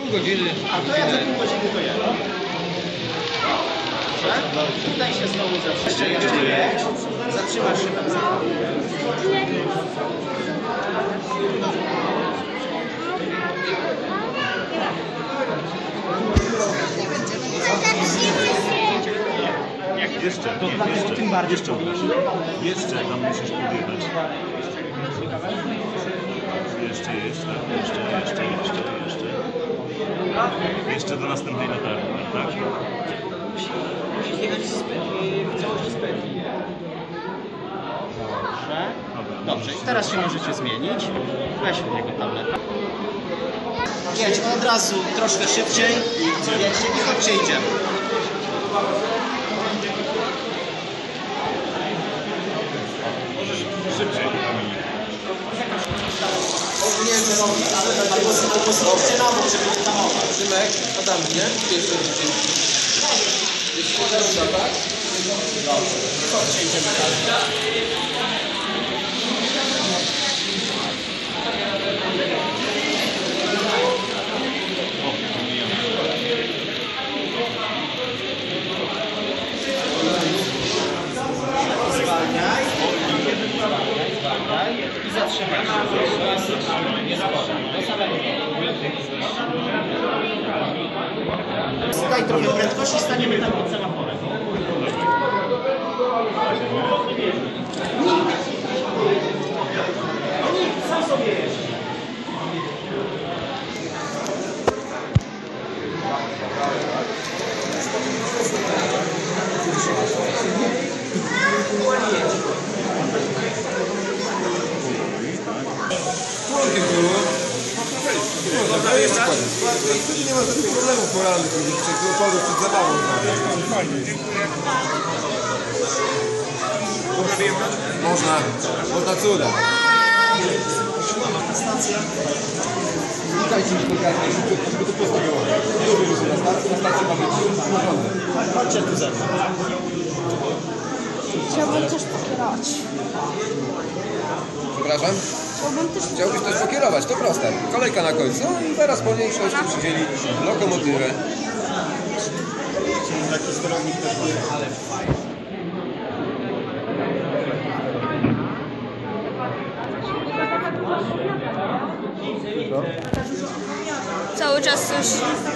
Pół godziny. A to jak za pół godziny to jest? Dobrze? Tutaj się znowu zatrzymasz. Jeszcze jedź. Zatrzymasz się tam znowu. Jeszcze, Tym bardziej jeszcze tam musisz podjechać. Jeszcze. Jeszcze do następnej latarni, tak? Musisz jechać w całości z pętli. Dobrze. Dobrze, i teraz się możecie zmienić. Weź od niego tabletę. Jedź od razu troszkę szybciej. Jedźcie i chodźcie, idziemy. Szybciej. Powiniien robić, albo zróbcie na bok, żeby nie tamować. Szymek, Adam, nie? Pierwszy rzucił. Jest moda runda, tak? Dobrze, chodźcie, idziemy dalej. Zwalniaj i zatrzymaj się. Nie spadaj. Do samego Daj trochę prędkości, staniemy tam pod semaforem. Nikt, sam sobie jest. Członkiem było. No jeszcze nie ma żadnych problemów moralnych, przed opadów, przed zabawą. Można cuda. Witajcie mi spotkanie, żeby to postawiło. Lubię, że na stacji ma być porządek. Chodźcie tu ze mną. Chciałbym też pokierować. Przepraszam? Chciałbym też Chciałbyś też pokierować, to proste. Kolejka na końcu i zaraz po niej ktoś tu przydzieli lokomotywę. Taki sterownik też ma. cały czas coś